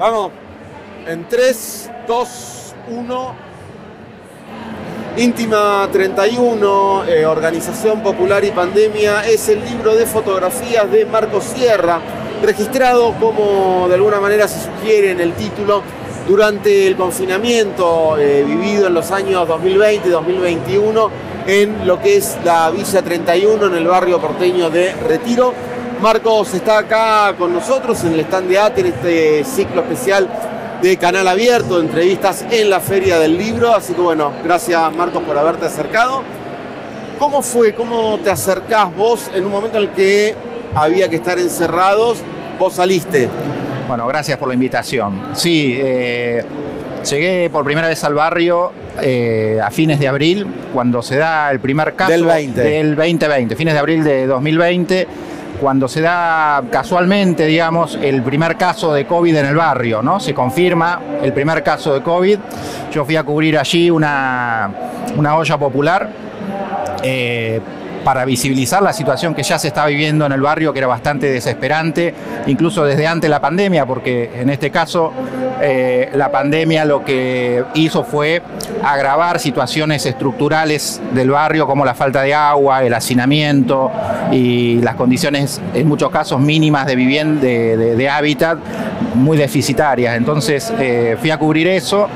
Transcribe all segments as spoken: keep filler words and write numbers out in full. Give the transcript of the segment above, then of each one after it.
Vamos. En tres, dos, uno. Íntima treinta y uno, eh, Organización Popular y Pandemia, es el libro de fotografías de Marcos Sierra, registrado, como de alguna manera se sugiere en el título, durante el confinamiento eh, vivido en los años dos mil veinte y dos mil veintiuno en lo que es la Villa treinta y uno, en el barrio porteño de Retiro. Marcos está acá con nosotros en el stand de ATE, en este ciclo especial de Canal Abierto, de entrevistas en la Feria del Libro. Así que bueno, gracias Marcos por haberte acercado. ¿Cómo fue? ¿Cómo te acercás vos en un momento en el que había que estar encerrados? Vos saliste. Bueno, gracias por la invitación. Sí, eh, llegué por primera vez al barrio eh, a fines de abril, cuando se da el primer caso del veinte. Del veinte veinte, fines de abril de dos mil veinte, cuando se da casualmente, digamos, el primer caso de COVID en el barrio, ¿no? Se confirma el primer caso de COVID. Yo fui a cubrir allí una, una olla popular eh, para visibilizar la situación que ya se está viviendo en el barrio, que era bastante desesperante, incluso desde antes de la pandemia, porque en este caso eh, la pandemia lo que hizo fue agravar situaciones estructurales del barrio, como la falta de agua, el hacinamiento y las condiciones, en muchos casos, mínimas de vivienda, de, de, de hábitat, muy deficitarias. Entonces eh, fui a cubrir eso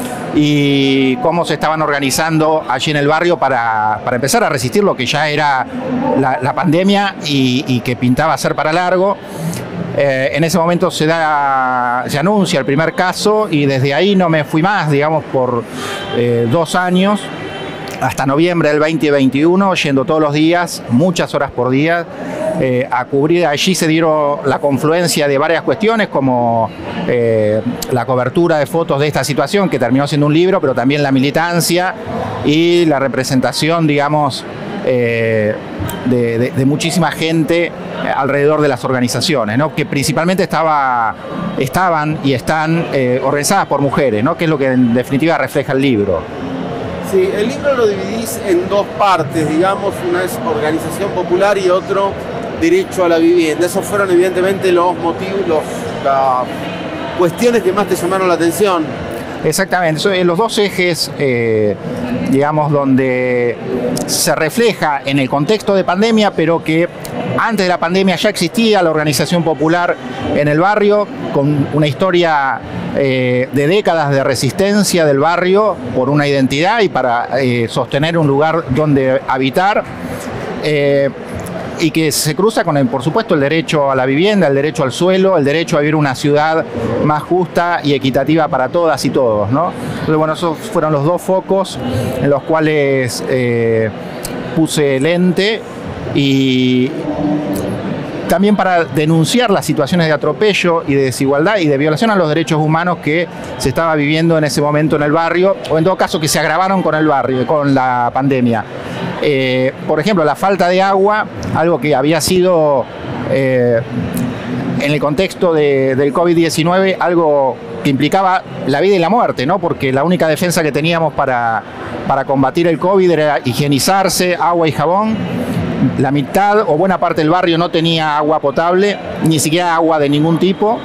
y cómo se estaban organizando allí en el barrio para, para empezar a resistir lo que ya era la, la pandemia y, y que pintaba ser para largo. Eh, en ese momento se da, se anuncia el primer caso y desde ahí no me fui más, digamos, por eh, dos años, hasta noviembre del veinte veintiuno, yendo todos los días, muchas horas por día, eh, a cubrir. Allí se dieron la confluencia de varias cuestiones, como eh, la cobertura de fotos de esta situación, que terminó siendo un libro, pero también la militancia y la representación, digamos, eh, de, de, de muchísima gente alrededor de las organizaciones, ¿no? Que principalmente estaba, estaban y están eh, organizadas por mujeres, ¿no? Que es lo que en definitiva refleja el libro. Sí, el libro lo dividís en dos partes, digamos, una es organización popular y otro derecho a la vivienda. Esos fueron evidentemente los motivos, los, las cuestiones que más te llamaron la atención. Exactamente, son los dos ejes, eh, digamos, donde se refleja en el contexto de pandemia, pero que antes de la pandemia ya existía la organización popular en el barrio, con una historia eh, de décadas de resistencia del barrio por una identidad y para eh, sostener un lugar donde habitar. Eh, y que se cruza con, el, por supuesto, el derecho a la vivienda, el derecho al suelo, el derecho a vivir una ciudad más justa y equitativa para todas y todos, ¿no? Entonces, bueno, esos fueron los dos focos en los cuales eh, puse lente, y también para denunciar las situaciones de atropello y de desigualdad y de violación a los derechos humanos que se estaba viviendo en ese momento en el barrio, o en todo caso que se agravaron con el barrio, con la pandemia. Eh, por ejemplo, la falta de agua, algo que había sido eh, en el contexto de, del COVID diecinueve, algo que implicaba la vida y la muerte, ¿no? Porque la única defensa que teníamos para, para combatir el COVID era higienizarse, agua y jabón. La mitad o buena parte del barrio no tenía agua potable, ni siquiera agua de ningún tipo.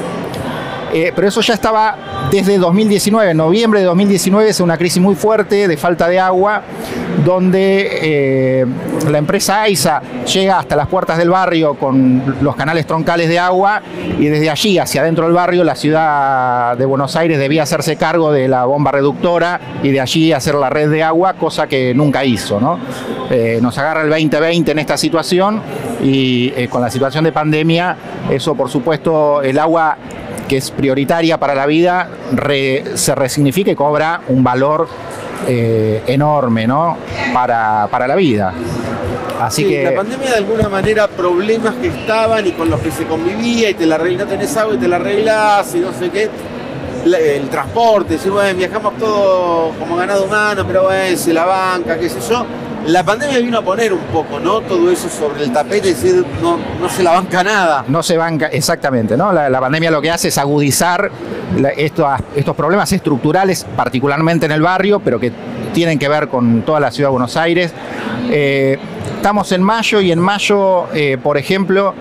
Eh, pero eso ya estaba desde dos mil diecinueve, en noviembre de dos mil diecinueve, es una crisis muy fuerte de falta de agua, donde eh, la empresa AISA llega hasta las puertas del barrio con los canales troncales de agua, y desde allí hacia adentro del barrio la ciudad de Buenos Aires debía hacerse cargo de la bomba reductora y de allí hacer la red de agua, cosa que nunca hizo, ¿no? Eh, nos agarra el veinte veinte en esta situación y eh, con la situación de pandemia, eso por supuesto, el agua, que es prioritaria para la vida, re, se resignifica y cobra un valor eh, enorme, ¿no? para, para la vida. Así sí, que la pandemia, de alguna manera, problemas que estaban y con los que se convivía, y te la arreglás, no tenés agua y te la arreglás y no sé qué. La, el transporte, decir, bueno, viajamos todo como ganado humano, pero bueno, se la banca, qué sé yo. La pandemia vino a poner un poco, ¿no? Todo eso sobre el tapete, es decir, no, no se la banca nada. No se banca, exactamente, ¿no? La, la pandemia lo que hace es agudizar la, estos, estos problemas estructurales, particularmente en el barrio, pero que tienen que ver con toda la ciudad de Buenos Aires. Eh, estamos en mayo y en mayo, eh, por ejemplo,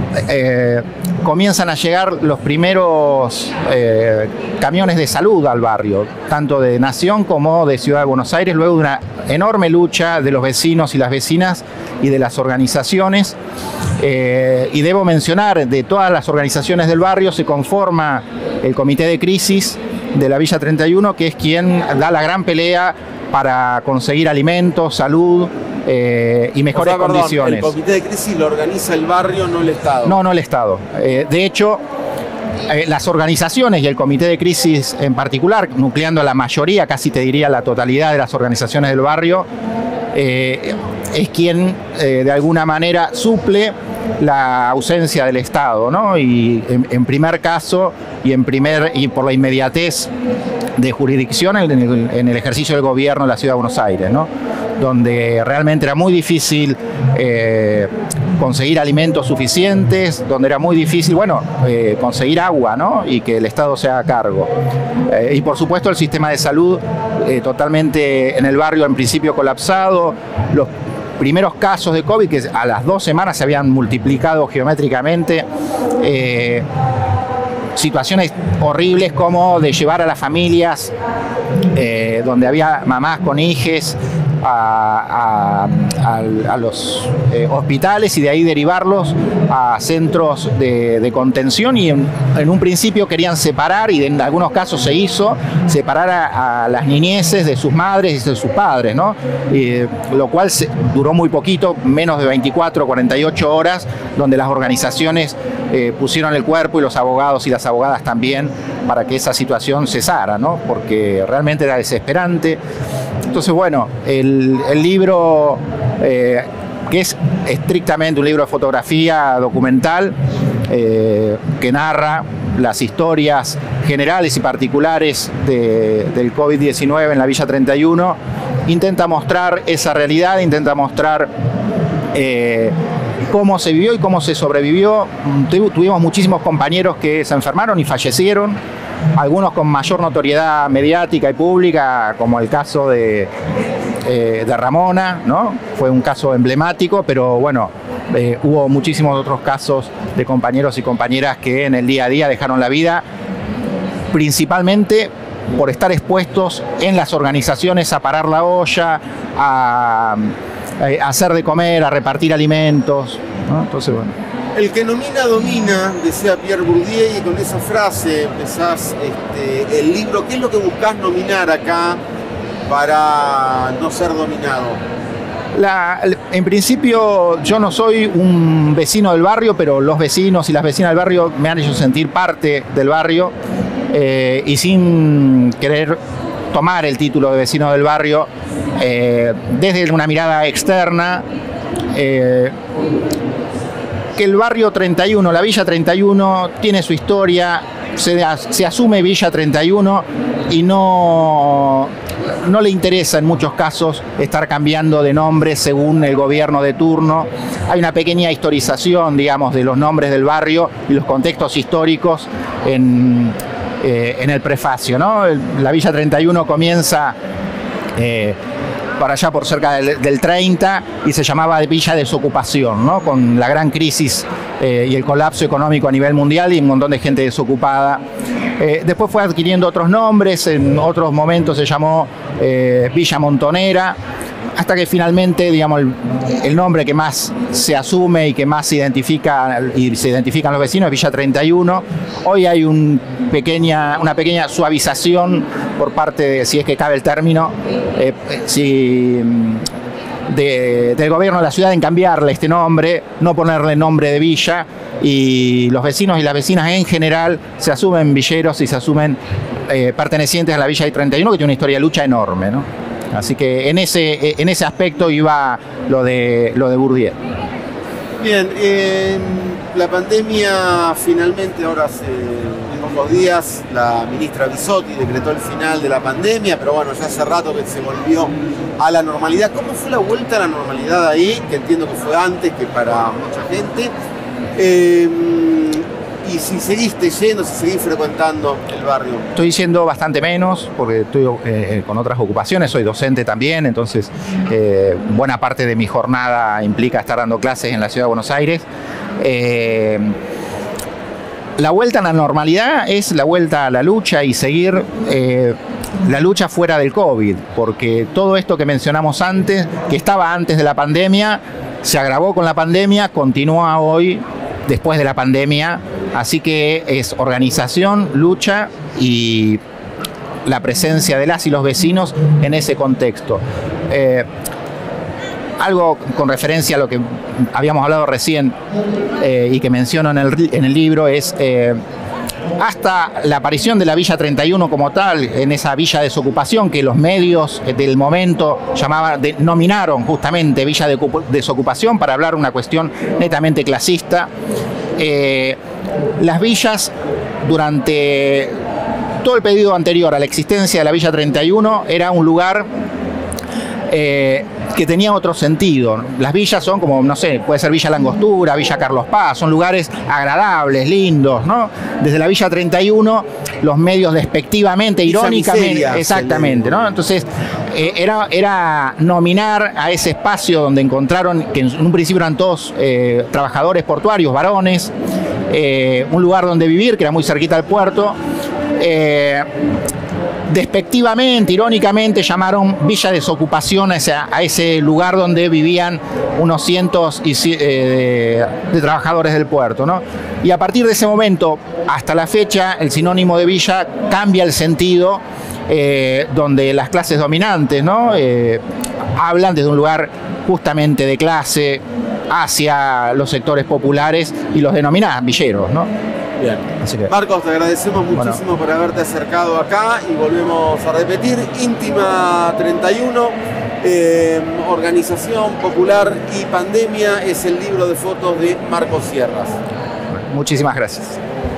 eh, comienzan a llegar los primeros eh, camiones de salud al barrio, tanto de Nación como de Ciudad de Buenos Aires, luego de una enorme lucha de los vecinos y las vecinas y de las organizaciones. Eh, y debo mencionar, de todas las organizaciones del barrio se conforma el comité de crisis de la Villa treinta y uno, que es quien da la gran pelea para conseguir alimentos, salud eh, y mejores o sea, perdón, condiciones. El comité de crisis lo organiza el barrio, no el Estado. No, no el Estado. Eh, de hecho, eh, las organizaciones y el comité de crisis en particular, nucleando la mayoría, casi te diría la totalidad de las organizaciones del barrio, eh, es quien eh, de alguna manera suple la ausencia del Estado, ¿no? Y en, en primer caso y en primer y por la inmediatez de jurisdicción en el, en el ejercicio del gobierno de la Ciudad de Buenos Aires, ¿no? Donde realmente era muy difícil eh, conseguir alimentos suficientes, donde era muy difícil, bueno, eh, conseguir agua, ¿no? Y que el Estado se haga cargo. Eh, y por supuesto el sistema de salud eh, totalmente en el barrio en principio colapsado. Los primeros casos de COVID, que a las dos semanas se habían multiplicado geométricamente, eh, situaciones horribles como de llevar a las familias eh, donde había mamás con hijes a, a, a, a los eh, hospitales y de ahí derivarlos a centros de, de contención, y en, en un principio querían separar, y en algunos casos se hizo, separar a, a las niñeces de sus madres y de sus padres, ¿no? Y, lo cual se, duró muy poquito, menos de veinticuatro, cuarenta y ocho horas, donde las organizaciones eh, pusieron el cuerpo y los abogados y las abogadas también para que esa situación cesara, ¿no? Porque realmente era desesperante. Entonces, bueno, el, el libro, eh, que es estrictamente un libro de fotografía documental, eh, que narra las historias generales y particulares de, del COVID diecinueve en la Villa treinta y uno, intenta mostrar esa realidad, intenta mostrar eh, cómo se vivió y cómo se sobrevivió. Tuvimos muchísimos compañeros que se enfermaron y fallecieron, algunos con mayor notoriedad mediática y pública, como el caso de, eh, de Ramona, ¿no? Fue un caso emblemático, pero bueno, eh, hubo muchísimos otros casos de compañeros y compañeras que en el día a día dejaron la vida, principalmente por estar expuestos en las organizaciones a parar la olla, a, a hacer de comer, a repartir alimentos, ¿no? Entonces, bueno. El que nomina domina, decía Pierre Bourdieu, y con esa frase empezás este, el libro. ¿Qué es lo que buscás nominar acá para no ser dominado? La, en principio yo no soy un vecino del barrio, pero los vecinos y las vecinas del barrio me han hecho sentir parte del barrio, eh, y sin querer tomar el título de vecino del barrio, eh, desde una mirada externa, eh, que el barrio treinta y uno, la Villa treinta y uno, tiene su historia, se, se asume Villa treinta y uno y no, no le interesa en muchos casos estar cambiando de nombre según el gobierno de turno. Hay una pequeña historización, digamos, de los nombres del barrio y los contextos históricos en, eh, en el prefacio, ¿no? La Villa treinta y uno comienza Eh, para allá por cerca del, del treinta, y se llamaba Villa Desocupación, ¿no? Con la gran crisis eh, y el colapso económico a nivel mundial y un montón de gente desocupada. Eh, después fue adquiriendo otros nombres, en otros momentos se llamó eh, Villa Montonera, hasta que finalmente, digamos, el, el nombre que más se asume y que más se identifica y se identifican los vecinos es Villa treinta y uno. Hoy hay un pequeña, una pequeña suavización por parte de, si es que cabe el término, eh, si, de, del gobierno de la ciudad en cambiarle este nombre, no ponerle nombre de villa, y los vecinos y las vecinas en general se asumen villeros y se asumen eh, pertenecientes a la Villa treinta y uno, que tiene una historia de lucha enorme, ¿no? Así que en ese, en ese aspecto iba lo de, lo de Bourdieu. Bien, eh, la pandemia finalmente, ahora hace pocos días, la ministra Bisotti decretó el final de la pandemia, pero bueno, ya hace rato que se volvió a la normalidad. ¿Cómo fue la vuelta a la normalidad ahí? Que entiendo que fue antes que para mucha gente. Eh, Y si seguiste yendo, si seguís frecuentando el barrio. Estoy yendo bastante menos, porque estoy eh, con otras ocupaciones, soy docente también, entonces eh, buena parte de mi jornada implica estar dando clases en la Ciudad de Buenos Aires. Eh, la vuelta a la normalidad es la vuelta a la lucha y seguir eh, la lucha fuera del COVID, porque todo esto que mencionamos antes, que estaba antes de la pandemia, se agravó con la pandemia, continúa hoy después de la pandemia, así que es organización, lucha y la presencia de las y los vecinos en ese contexto. Eh, algo con referencia a lo que habíamos hablado recién eh, y que menciono en el, en el libro es eh, hasta la aparición de la Villa treinta y uno como tal, en esa villa de desocupación que los medios del momento llamaban, denominaron justamente Villa de Desocupación para hablar una cuestión netamente clasista. Eh, las villas durante todo el periodo anterior a la existencia de la Villa treinta y uno era un lugar eh, que tenía otro sentido. Las villas son como, no sé, puede ser Villa Langostura, Villa Carlos Paz, son lugares agradables, lindos, ¿no? Desde la Villa treinta y uno, los medios despectivamente, Villa irónicamente, miseria, exactamente, ¿no? Entonces, eh, era, era nominar a ese espacio donde encontraron, que en un principio eran todos eh, trabajadores portuarios, varones, eh, un lugar donde vivir, que era muy cerquita al puerto, eh, despectivamente, irónicamente, llamaron Villa Desocupación a ese, a ese lugar donde vivían unos cientos y, eh, de, de trabajadores del puerto, ¿no? Y a partir de ese momento, hasta la fecha, el sinónimo de villa cambia el sentido, eh, donde las clases dominantes, ¿no? eh, hablan desde un lugar justamente de clase hacia los sectores populares y los denominados villeros, ¿no? Bien. Así que, Marcos, te agradecemos muchísimo bueno. por haberte acercado acá y volvemos a repetir. Íntima treinta y uno, eh, Organización Popular y Pandemia, es el libro de fotos de Marcos Sierras. Muchísimas gracias.